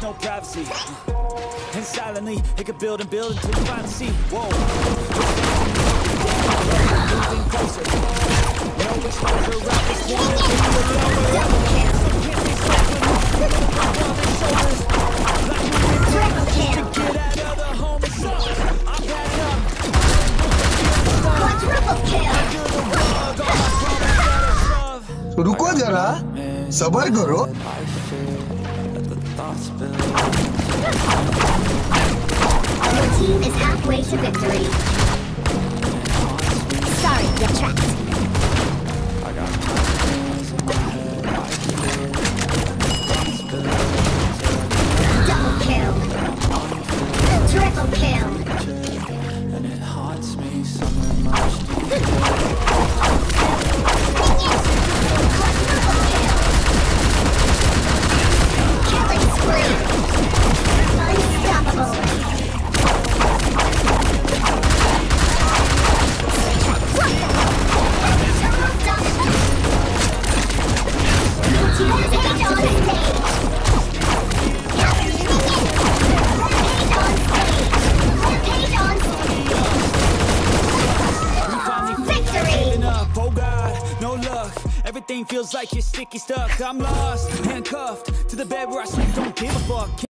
no privacy. And silently, it could build and build until you finally see. Whoa. Moving closer. Know which one's the right, which one is the lower. Some can't be stopping. Up on their shoulders. Like moving clouds just to get out of the home and sun. I'm back up. Quadruple kill. Under the rug, all my problems that I shove. रुको जरा, सबर करो। Your team is halfway to victory. Sorry, you're trapped. Double kill. Triple kill. And it haunts me something much deeper. Killing spree. Unstoppable. Everything feels like you're sticky stuck. I'm lost, handcuffed to the bed where I sleep, don't give a fuck.